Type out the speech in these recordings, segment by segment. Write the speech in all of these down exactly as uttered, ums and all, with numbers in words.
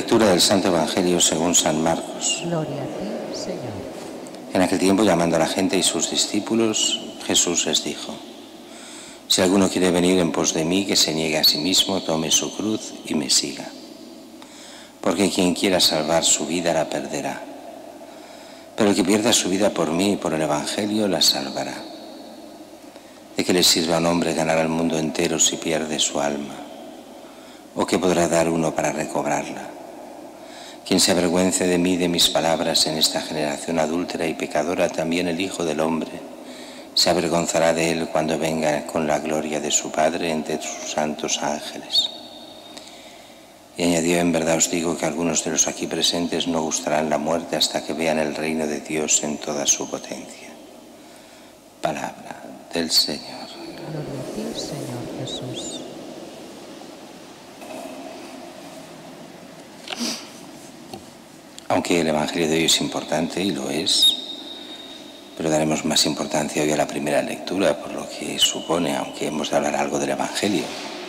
Lectura del Santo Evangelio según San Marcos. Gloria a ti, Señor. En aquel tiempo, llamando a la gente y sus discípulos, Jesús les dijo: si alguno quiere venir en pos de mí, que se niegue a sí mismo, tome su cruz y me siga. Porque quien quiera salvar su vida la perderá, pero el que pierda su vida por mí y por el Evangelio la salvará. ¿De qué le sirve a un hombre ganar al mundo entero si pierde su alma? ¿O qué podrá dar uno para recobrarla? Quien se avergüence de mí y de mis palabras en esta generación adúltera y pecadora, también el Hijo del Hombre se avergonzará de él cuando venga con la gloria de su Padre entre sus santos ángeles. Y añadió: en verdad os digo que algunos de los aquí presentes no gustarán la muerte hasta que vean el reino de Dios en toda su potencia. Palabra del Señor. Gloria a ti, Señor Jesús. Aunque el Evangelio de hoy es importante, y lo es, pero daremos más importancia hoy a la primera lectura, por lo que supone, aunque hemos de hablar algo del Evangelio.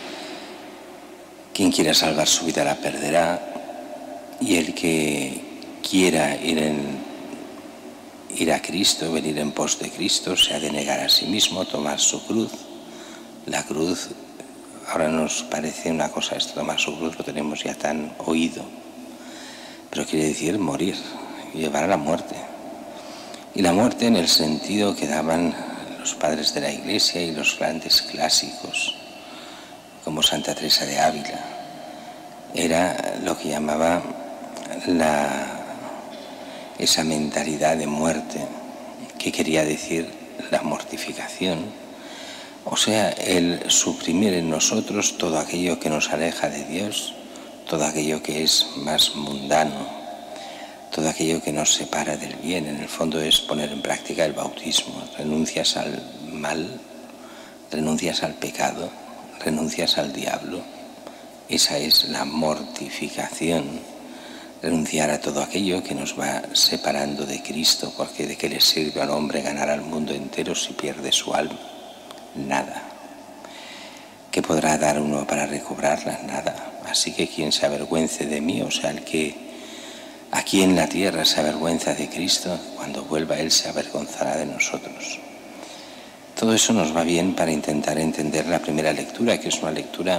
Quien quiera salvar su vida la perderá, y el que quiera ir, en, ir a Cristo, venir en pos de Cristo, se ha de negar a sí mismo, tomar su cruz. La cruz, ahora nos parece una cosa esto, tomar su cruz, lo tenemos ya tan oído, pero quiere decir morir, llevar a la muerte. Y la muerte en el sentido que daban los padres de la Iglesia y los grandes clásicos, como Santa Teresa de Ávila, era lo que llamaba la, esa mentalidad de muerte, que quería decir la mortificación, o sea, el suprimir en nosotros todo aquello que nos aleja de Dios, todo aquello que es más mundano, todo aquello que nos separa del bien. En el fondo es poner en práctica el bautismo. Renuncias al mal, renuncias al pecado, renuncias al diablo. Esa es la mortificación. Renunciar a todo aquello que nos va separando de Cristo, porque ¿de qué le sirve al hombre ganar al mundo entero si pierde su alma? Nada. ¿Qué podrá dar uno para recobrarla? Nada. Así que quien se avergüence de mí, o sea, el que aquí en la tierra se avergüenza de Cristo, cuando vuelva Él se avergonzará de nosotros. Todo eso nos va bien para intentar entender la primera lectura, que es una lectura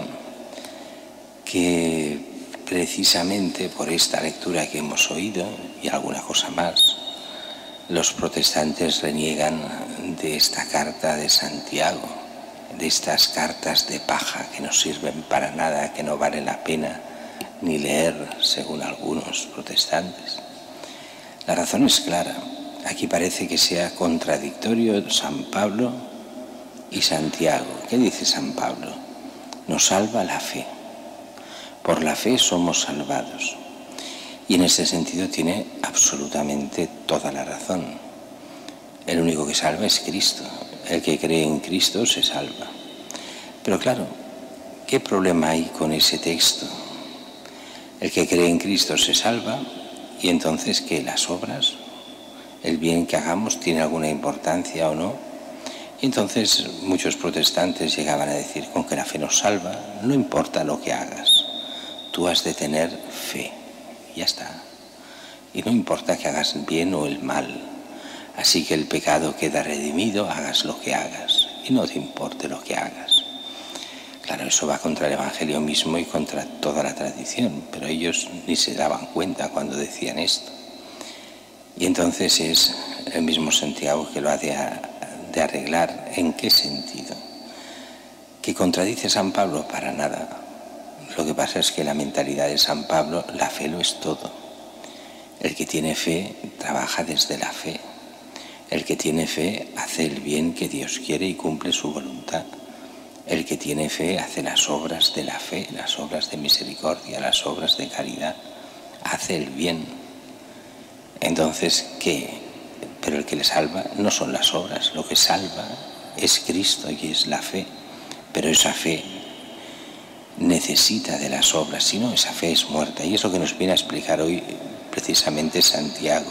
que precisamente por esta lectura que hemos oído y alguna cosa más, los protestantes reniegan de esta carta de Santiago, de estas cartas de paja que no sirven para nada, que no vale la pena ni leer, según algunos protestantes. La razón es clara. Aquí parece que sea contradictorio San Pablo y Santiago. ¿Qué dice San Pablo? Nos salva la fe. Por la fe somos salvados. Y en ese sentido tiene absolutamente toda la razón. El único que salva es Cristo. El que cree en Cristo se salva. Pero claro, ¿qué problema hay con ese texto? El que cree en Cristo se salva, y entonces ¿qué? Las obras, el bien que hagamos, ¿tiene alguna importancia o no? Y entonces muchos protestantes llegaban a decir: con que la fe nos salva, no importa lo que hagas, tú has de tener fe, y ya está. Y no importa que hagas el bien o el mal, así que el pecado queda redimido, hagas lo que hagas, y no te importe lo que hagas. Claro, eso va contra el Evangelio mismo y contra toda la tradición, pero ellos ni se daban cuenta cuando decían esto. Y entonces es el mismo Santiago que lo ha de, de arreglar. ¿En qué sentido? ¿Que contradice a San Pablo? Para nada. Lo que pasa es que la mentalidad de San Pablo, la fe lo es todo. El que tiene fe trabaja desde la fe. El que tiene fe hace el bien que Dios quiere y cumple su voluntad. El que tiene fe hace las obras de la fe, las obras de misericordia, las obras de caridad, hace el bien. Entonces, ¿qué? Pero el que le salva no son las obras, lo que salva es Cristo y es la fe. Pero esa fe necesita de las obras, si no, esa fe es muerta. Y es lo que nos viene a explicar hoy precisamente Santiago.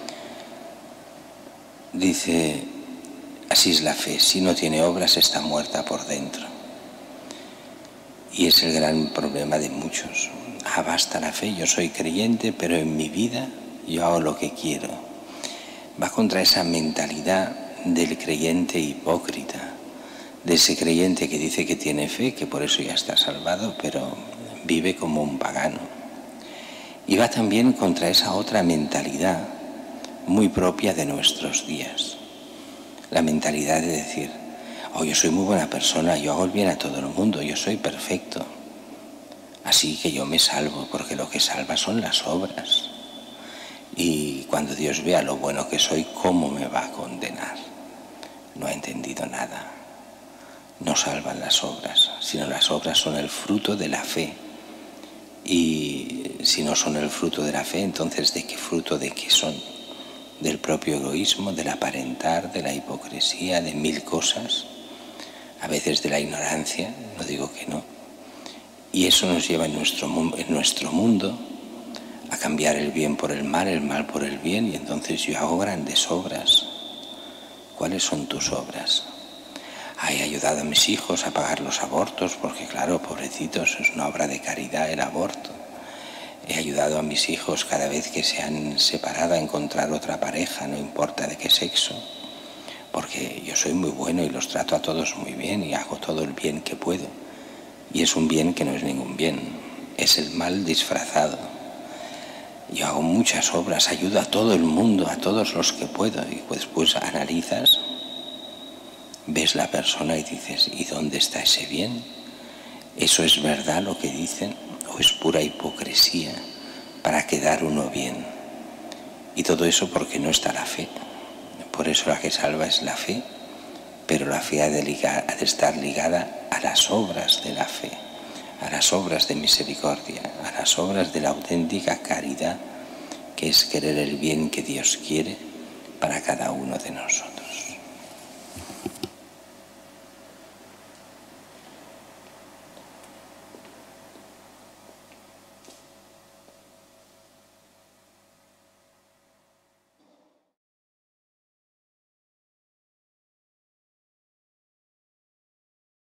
Dice: así es la fe, si no tiene obras está muerta por dentro. Y es el gran problema de muchos. Ah, basta la fe, yo soy creyente, pero en mi vida yo hago lo que quiero. Va contra esa mentalidad del creyente hipócrita, de ese creyente que dice que tiene fe, que por eso ya está salvado, pero vive como un pagano. Y va también contra esa otra mentalidad muy propia de nuestros días. La mentalidad de decir, oh, yo soy muy buena persona, yo hago el bien a todo el mundo, yo soy perfecto. Así que yo me salvo, porque lo que salva son las obras. Y cuando Dios vea lo bueno que soy, ¿cómo me va a condenar? No ha entendido nada. No salvan las obras, sino las obras son el fruto de la fe. Y si no son el fruto de la fe, entonces ¿de qué fruto de qué son? Del propio egoísmo, del aparentar, de la hipocresía, de mil cosas, a veces de la ignorancia, no digo que no. Y eso nos lleva en nuestro, en nuestro mundo a cambiar el bien por el mal, el mal por el bien, y entonces yo hago grandes obras. ¿Cuáles son tus obras? Ah, he ayudado a mis hijos a pagar los abortos, porque claro, pobrecitos, es una obra de caridad el aborto. He ayudado a mis hijos cada vez que se han separado a encontrar otra pareja, no importa de qué sexo, porque yo soy muy bueno y los trato a todos muy bien y hago todo el bien que puedo. Y es un bien que no es ningún bien, es el mal disfrazado. Yo hago muchas obras, ayudo a todo el mundo, a todos los que puedo, y después analizas, ves la persona y dices, ¿y dónde está ese bien? ¿Eso es verdad lo que dicen o es pura hipocresía para quedar uno bien? Y todo eso porque no está la fe. Por eso la que salva es la fe, pero la fe ha de, ligar, ha de estar ligada a las obras de la fe, a las obras de misericordia, a las obras de la auténtica caridad, que es querer el bien que Dios quiere para cada uno de nosotros.